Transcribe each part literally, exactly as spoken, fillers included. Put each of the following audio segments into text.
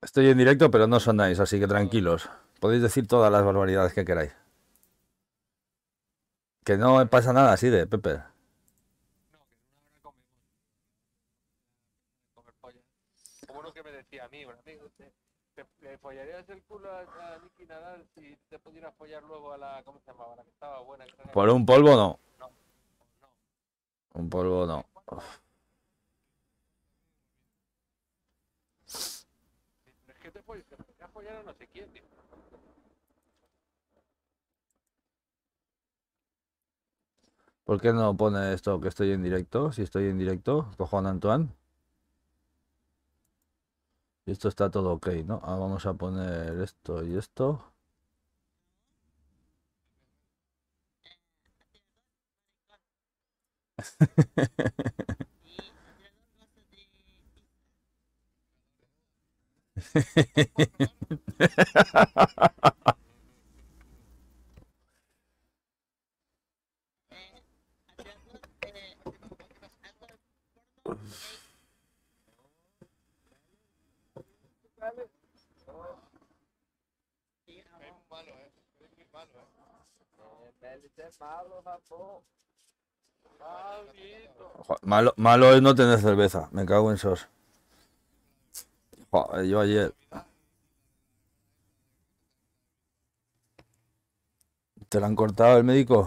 Estoy en directo, pero no sonáis, así que tranquilos. Podéis decir todas las barbaridades que queráis. Que no pasa nada así de Pepe. No, que en una hora comemos. Comer pollas. Como uno que me decía a mí, un amigo, ¿te, te, le follarías el culo a, a Nicki Nadal si te pudieras follar luego a la, ¿cómo se llamaba? La que estaba buena, que salía Por con un Shakira. polvo no. No, no. Un polvo no. ¿Qué? ¿Cuánto? Es que te, foll- te podrías follar a no sé quién, tío. ¿Por qué no pone esto que estoy en directo? Si estoy en directo, cojo a Antoine. Y esto está todo ok, ¿no? Ah, vamos a poner esto y esto. Dale. No, es muy malo, ¿eh? Es muy malo, ¿eh? Eh, Melite malo, Japón. Maldito. Jo, Malo, malo es no tener cerveza. Me cago en sos. Joder, yo ayer. ¿Te la han cortado el médico?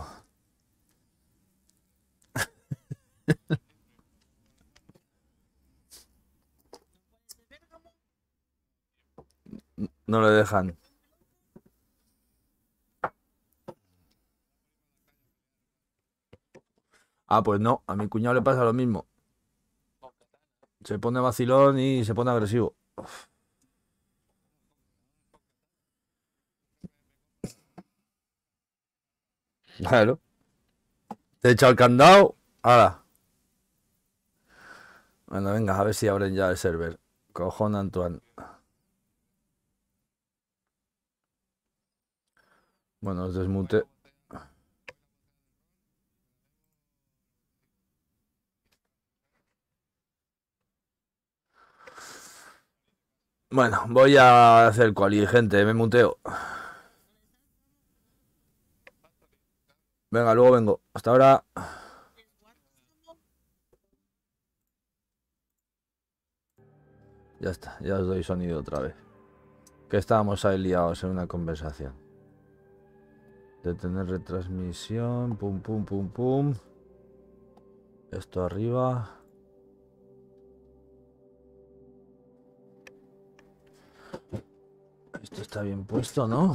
No le dejan. Ah, pues no. A mi cuñado le pasa lo mismo. Con katana. Se pone vacilón y se pone agresivo. Claro. Te echa el candado. Ahora. Bueno, venga, a ver si abren ya el server. Cojón, Antoine. Bueno, os Voy a la desmute. botella. Bueno, voy a hacer quali, gente. Me muteo. Venga, luego vengo. Hasta ahora. Ya está, ya os doy sonido otra vez. Que estábamos ahí liados en una conversación. Detener retransmisión. Pum, pum, pum, pum. Esto arriba. Esto está bien puesto, ¿no?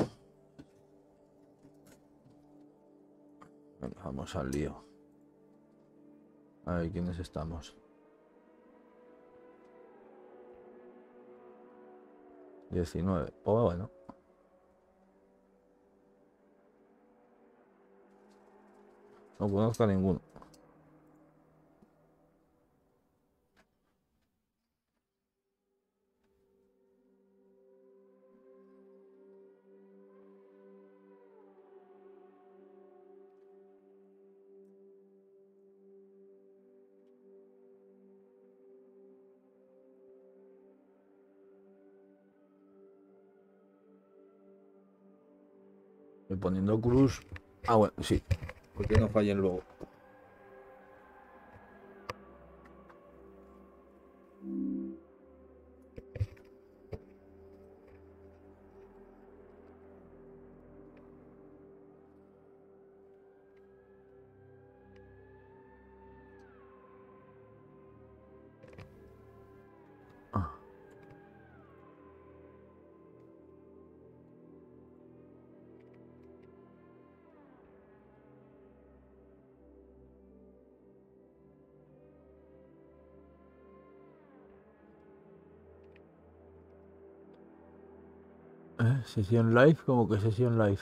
Venga, vamos al lío. A ver quiénes estamos. diecinueve. Pues bueno. No conozco a ninguno. Voy poniendo cruz. Ah, bueno, sí. Porque no fallen luego. Ah. ¿Eh? Sesión live, como que sesión live.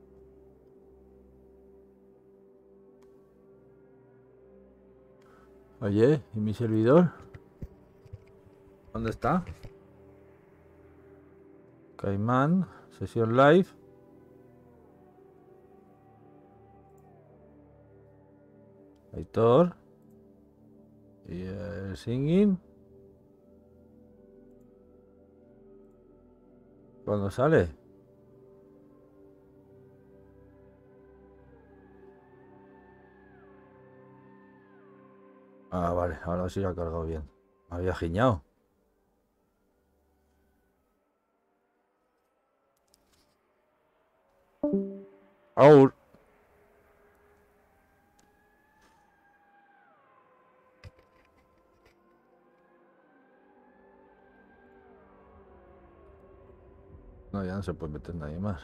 Oye, ¿y mi servidor? ¿Dónde está? Caimán, sesión live. Aitor. Y el singing. ¿Cuándo sale? Ah, vale, ahora sí lo ha cargado bien. Me había giñado. Aur. No, ya no se puede meter nadie más.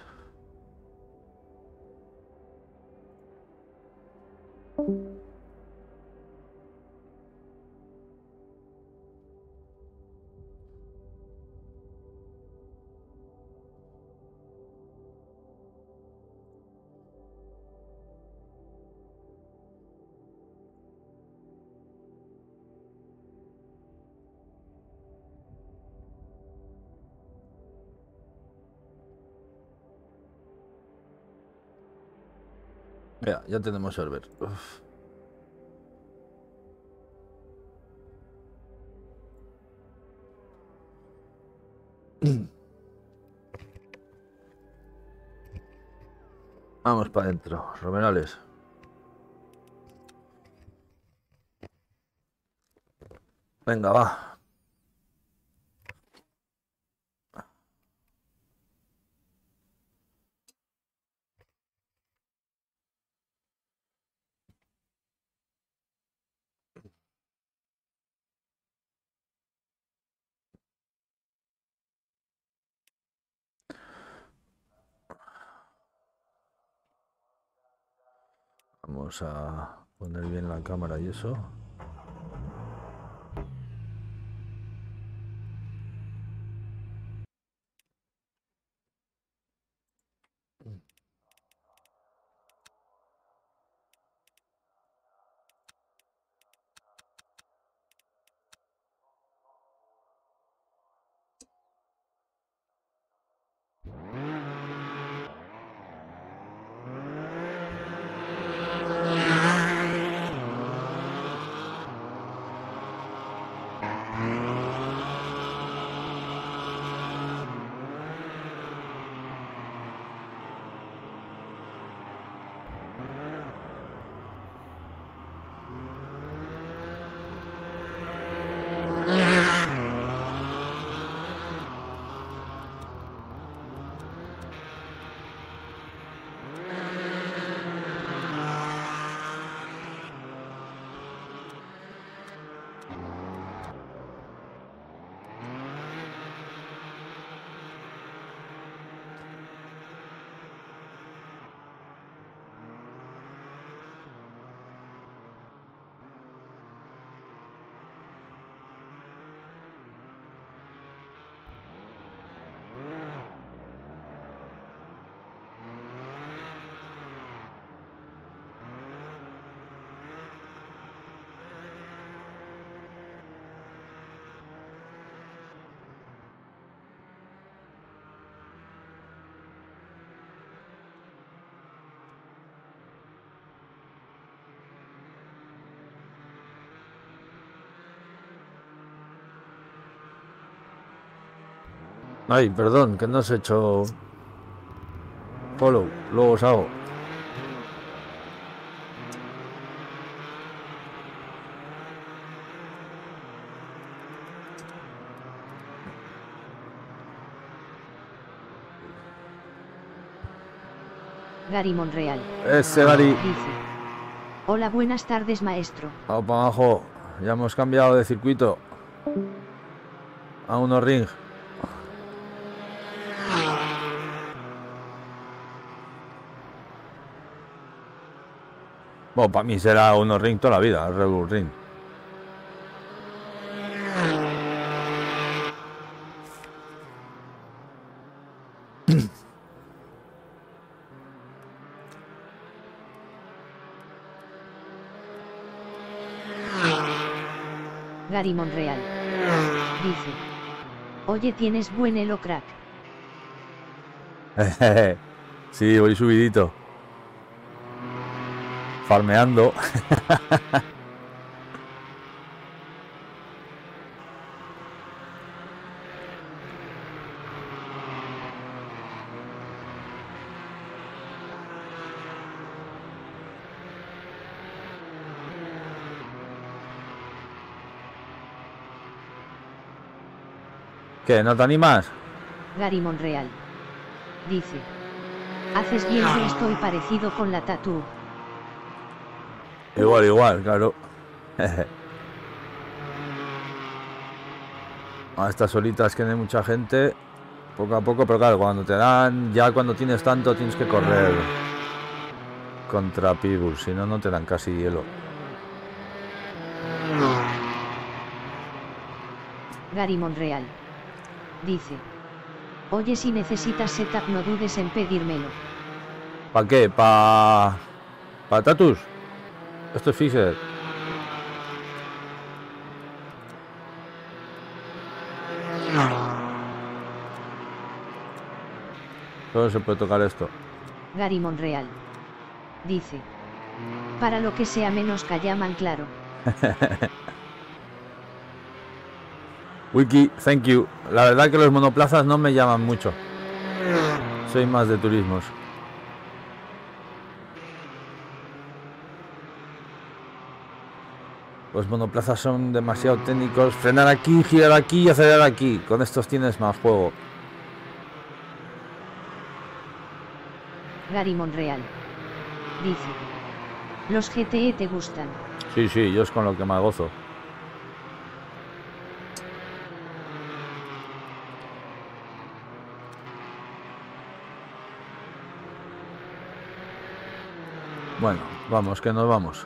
Ya, ya tenemos server. Uf. Vamos para adentro, Romerales. Venga, va. Vamos a poner bien la cámara y eso. Ay, perdón, que no has hecho follow. Luego os hago. Gary Monreal. Ese Gary. Dice: hola, buenas tardes, maestro. Vamos para abajo. Ya hemos cambiado de circuito a uno ring. Bueno, para mí será uno ring toda la vida, el Red Bull Ring. Gary Monreal. Dice: oye, ¿tienes buen elo, crack? Sí, voy subidito. Farmeando. ¿Qué? ¿No te animas? Gary Monreal. Dice. Haces bien, yo estoy parecido con la tatu. Igual, igual, claro. A estas horitas que no hay mucha gente, poco a poco, pero claro, cuando te dan, ya cuando tienes tanto tienes que correr contra Pitbull, si no, no te dan casi hielo. Gary Monreal. Dice. Oye, si necesitas setup no dudes en pedírmelo. ¿Para qué? ¿Para pa tatus? Esto es Fixer. Solo se puede tocar esto. Gary Monreal. Dice. Para lo que sea menos que llaman, claro. Wiki, thank you. La verdad que los monoplazas no me llaman mucho. Soy más de turismos. Los monoplazas son demasiado técnicos. Frenar aquí, girar aquí y acelerar aquí. Con estos tienes más juego. Gary Monreal. Dice. Los G T E te gustan. Sí, sí, yo es con lo que más gozo. Bueno, vamos, que nos vamos.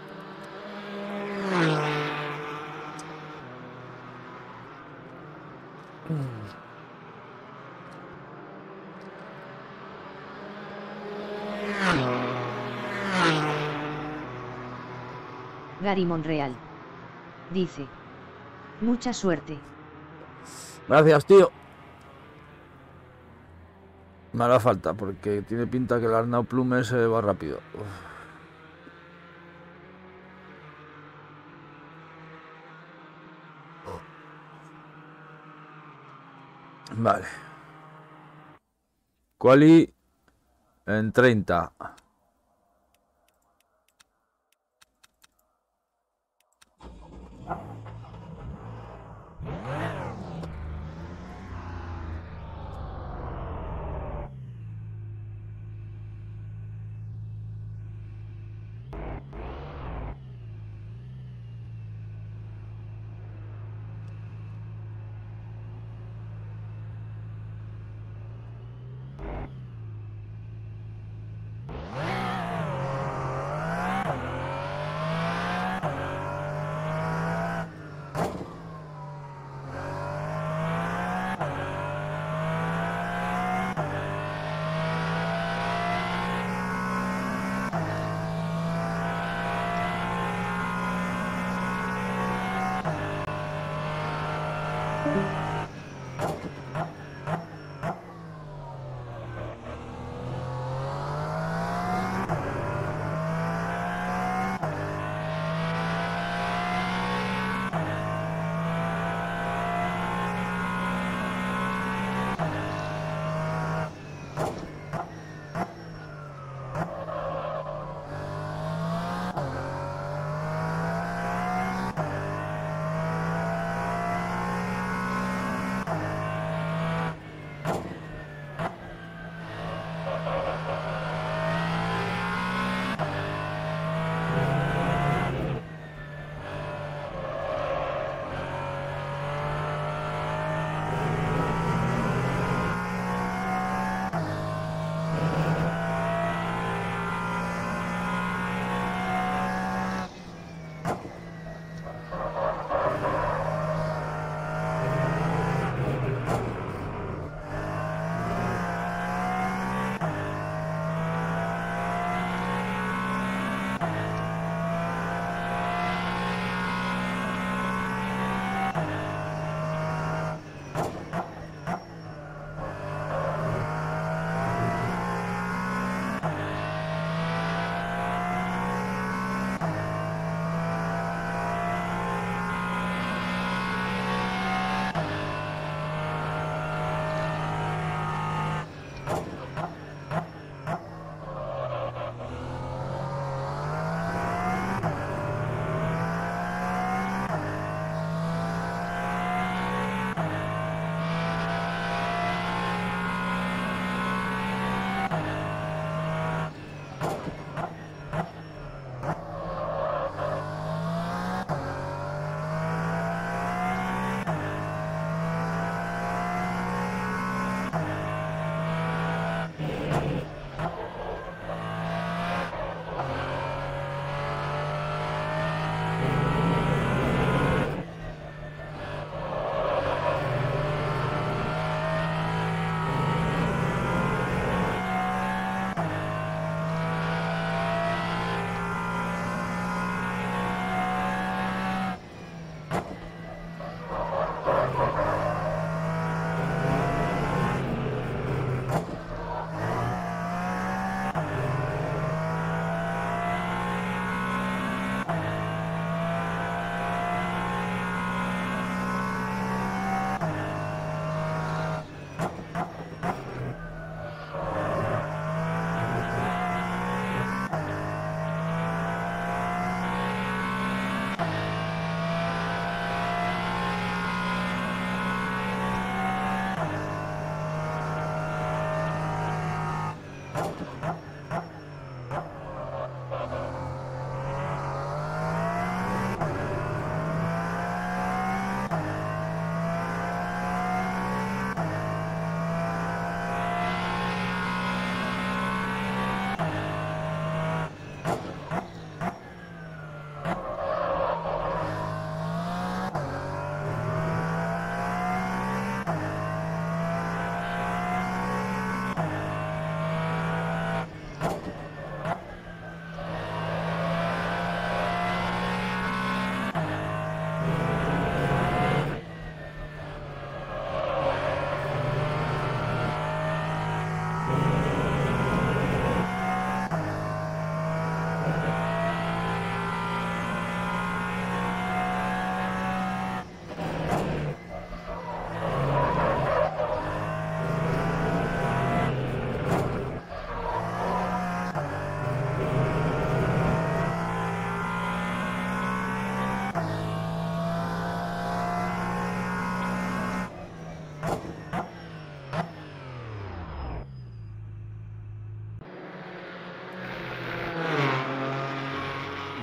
Gary Monreal. Dice. Mucha suerte. Gracias, tío. Me hará falta porque tiene pinta que el Arnau Plume se va rápido. Uf. Vale. Quali en treinta.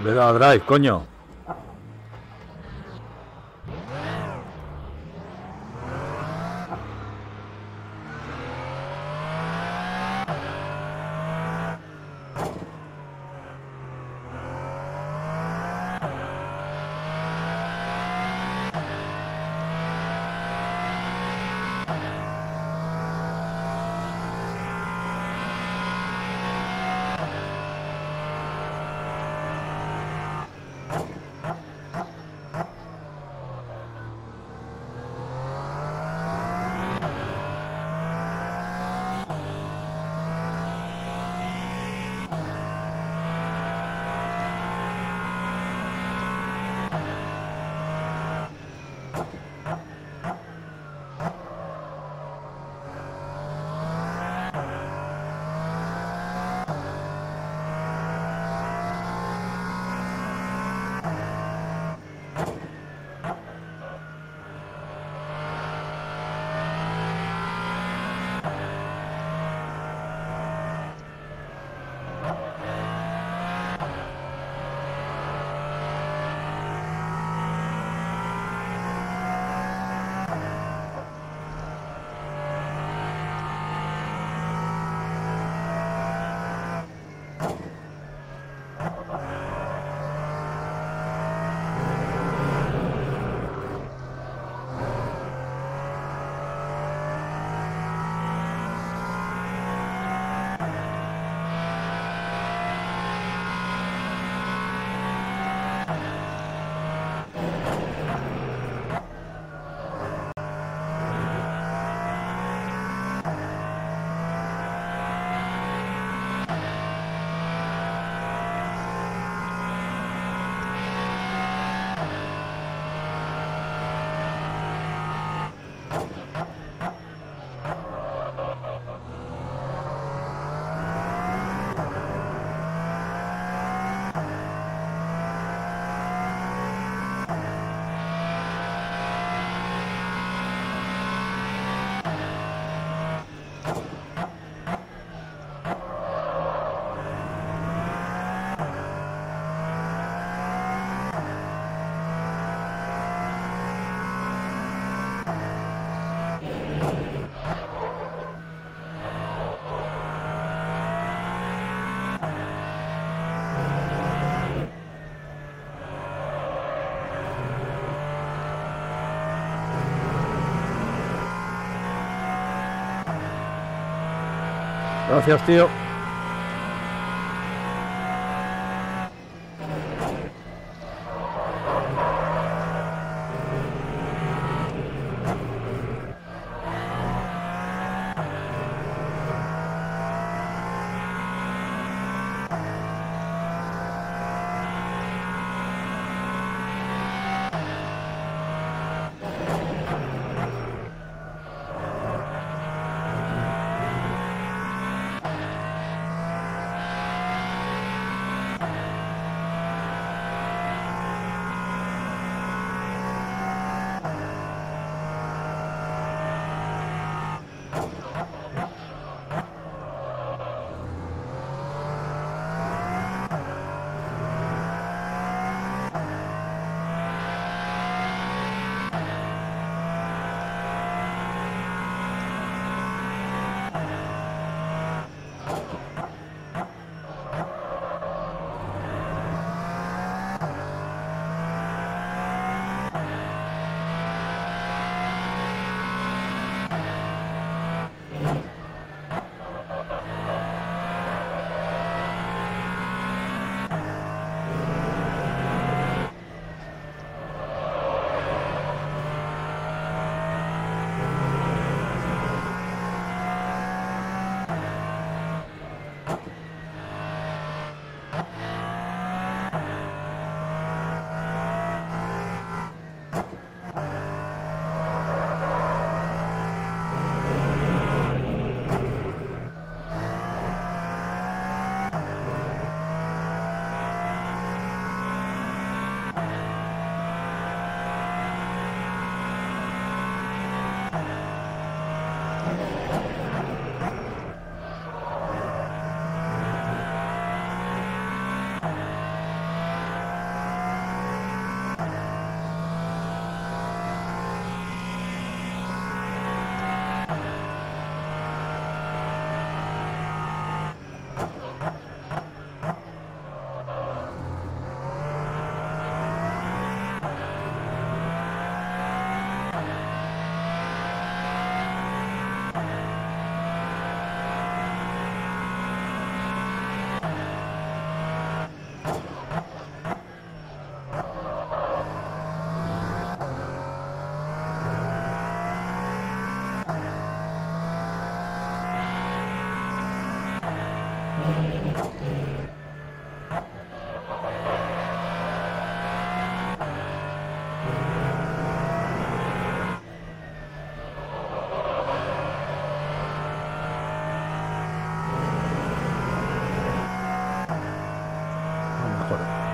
Le he dado drive, coño. Gracias, tío.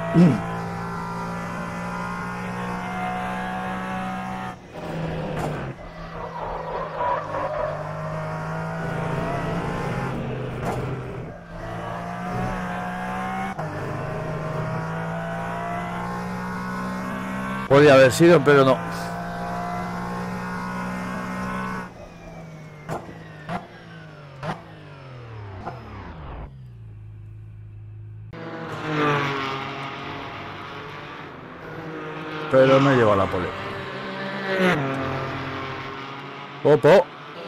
Podría haber sido, pero no. Pero no lleva la pole. Opo.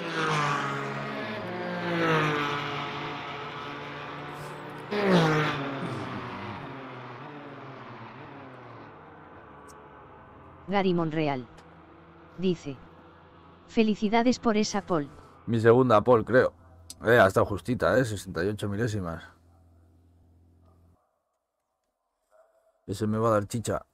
Gary Monreal dice: felicidades por esa pole. Mi segunda pole, creo. Eh, ha estado justita, eh, sesenta y ocho milésimas. Ese me va a dar chicha.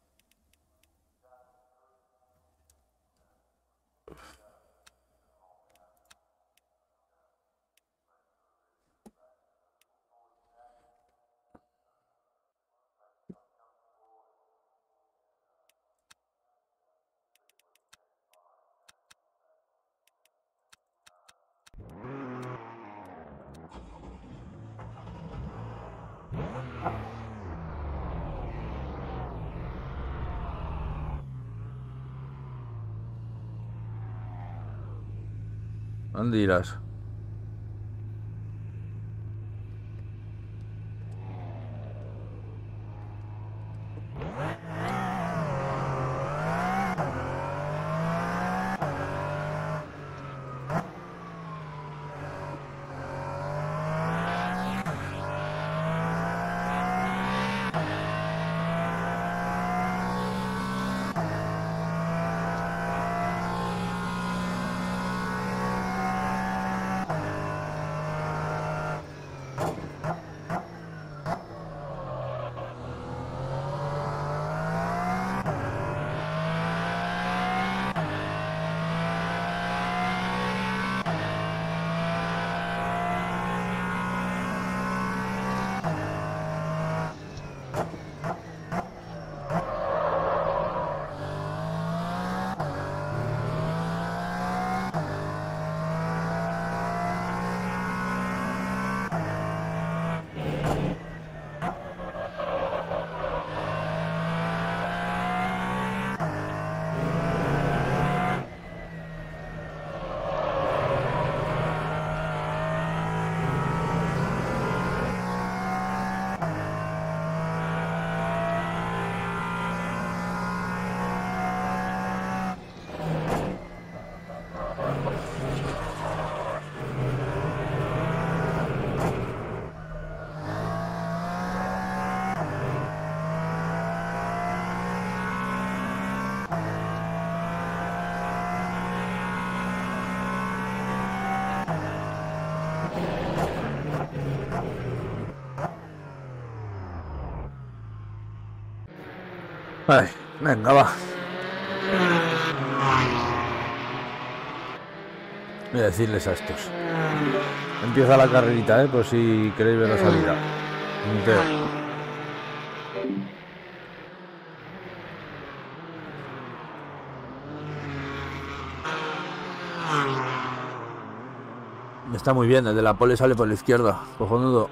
¿Dónde irás? Ay, venga, va. Voy a decirles a estos. Empieza la carrerita, eh, por si queréis ver la salida. Punteo. Está muy bien, el de la pole sale por la izquierda, cojonudo.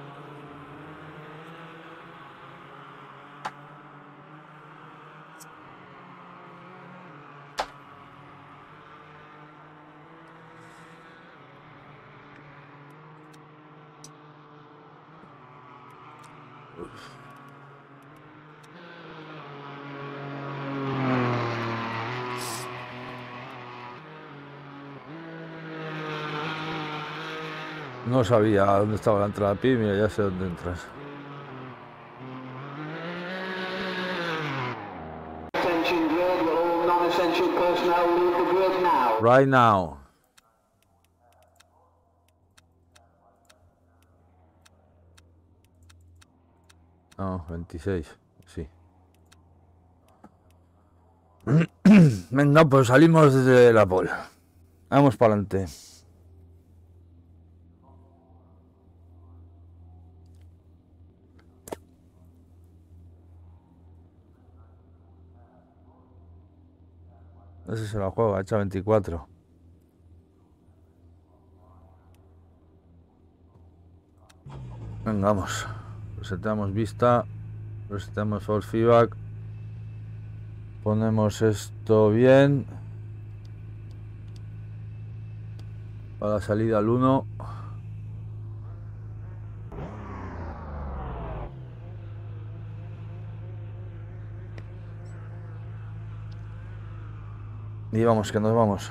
No sabía dónde estaba la entrada Pi, mira, ya sé dónde entras. Right now. No, veintiséis, sí. Venga, pues salimos desde la pole. Vamos para adelante. Ese se la juega, echa veinticuatro. Venga, vamos. Resetamos vista. Resetamos force feedback. Ponemos esto bien. Para la salida al uno. Y vamos, que nos vamos.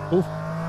Uf.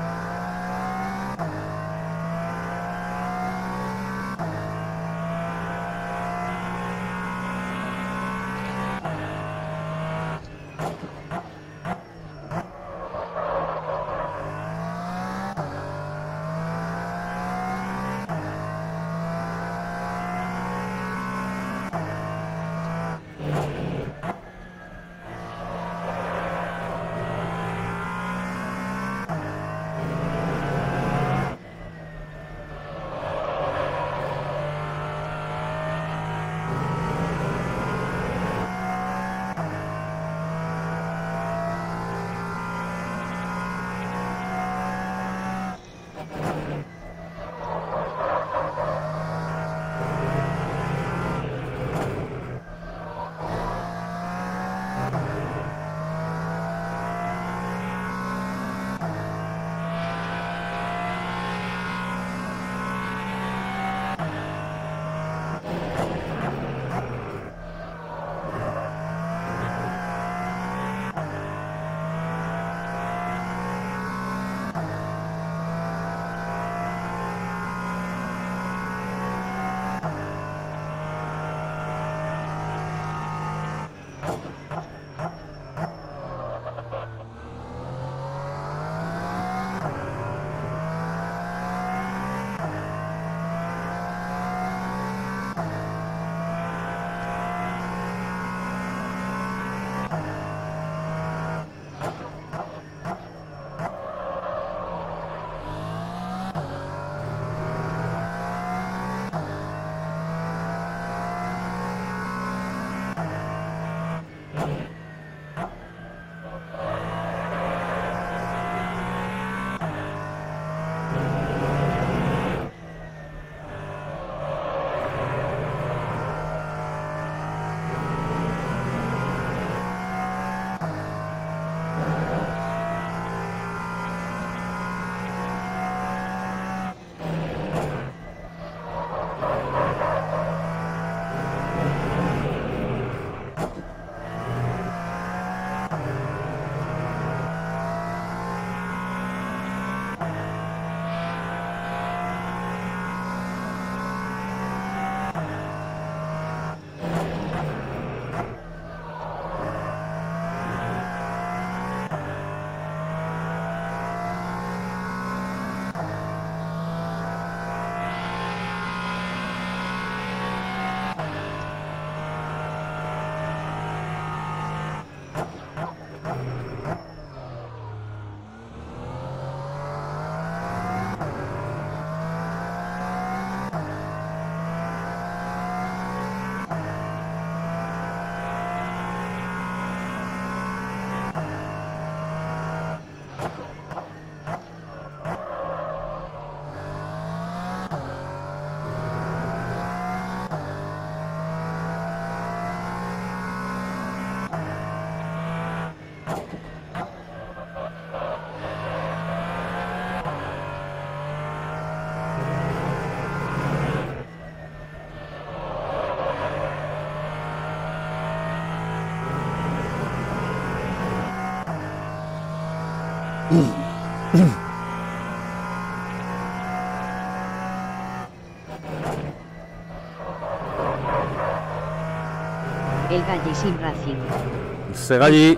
El Galle Sim Racing. Segalli,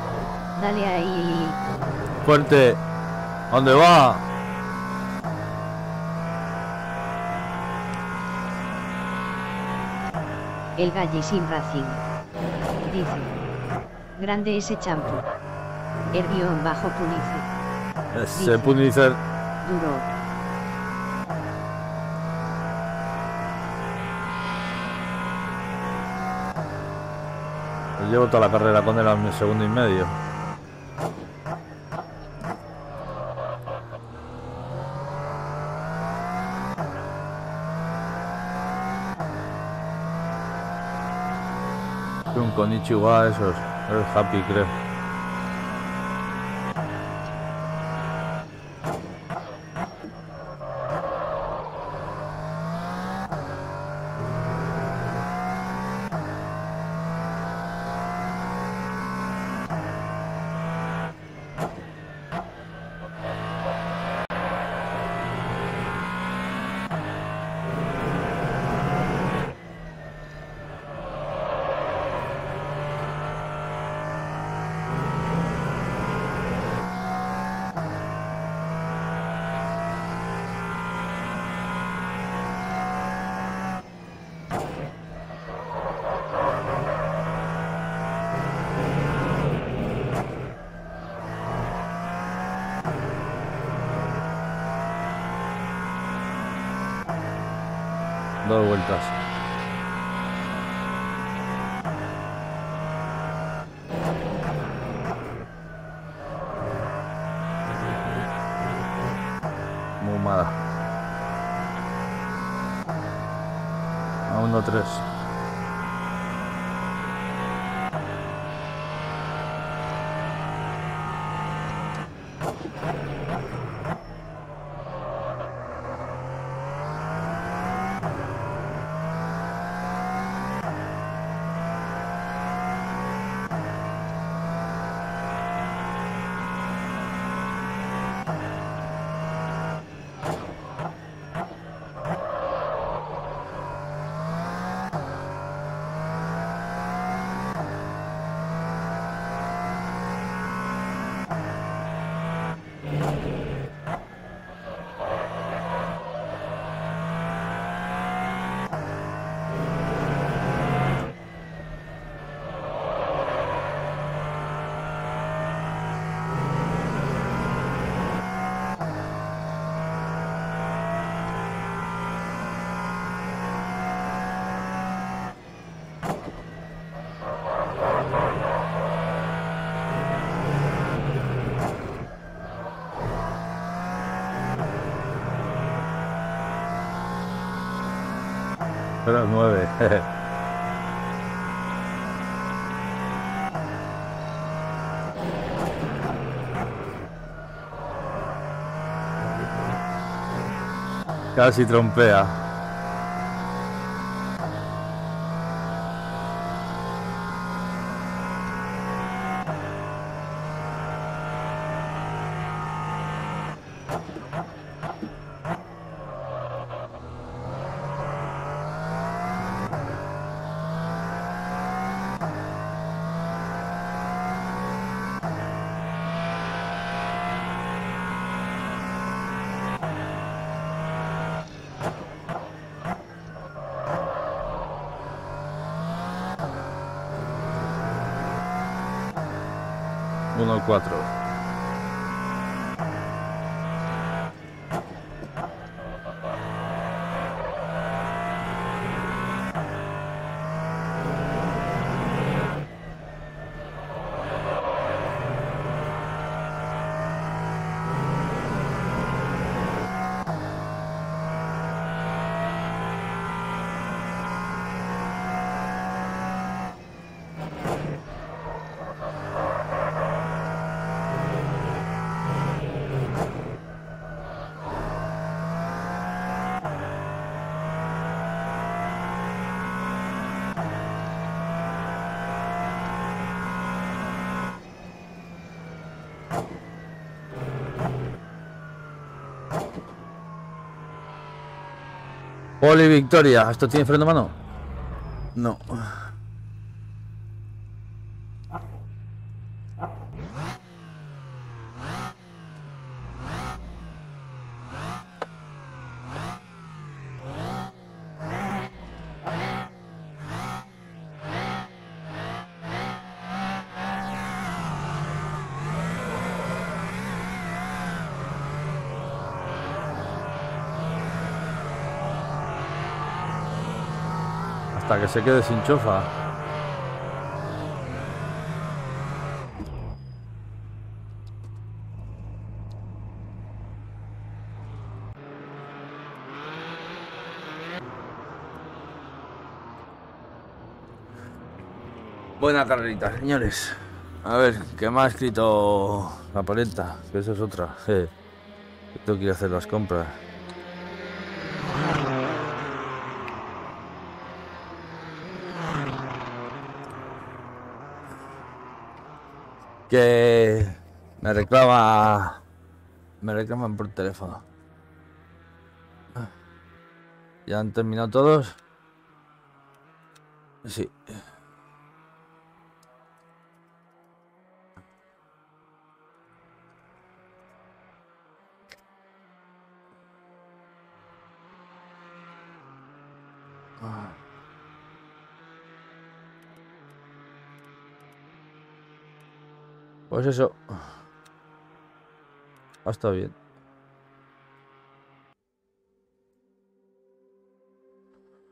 Dale ahí. fuerte. ¿Dónde va? El Galle Sim Racing. Dice. Grande ese champú. Herbión bajo Punice. Ese Dice. Punicer. Duro. Llevo toda la carrera con él a mi segundo y medio. Un Konichiwa, esos. Es Happy, creo. Dos vueltas. Muy mala. A uno tres. Pero nueve. Casi trompea. uno cuatro. Poli Victoria, ¿esto tiene freno de mano? No. Hasta que se quede sin chofa. Buena carrerita, señores. A ver, ¿qué me ha escrito la polenta? Que eso es otra. Eh, tengo que ir a hacer las compras. Que me reclama, me reclaman por teléfono. ¿Ya han terminado todos? Sí. Pues eso. Ha estado bien.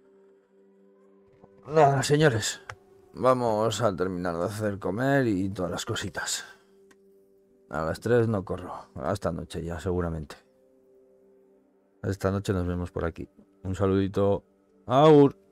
Nada, señores. Vamos a terminar de hacer comer y todas las cositas. A las tres no corro. Hasta noche ya, seguramente. Esta noche nos vemos por aquí. Un saludito. Aur.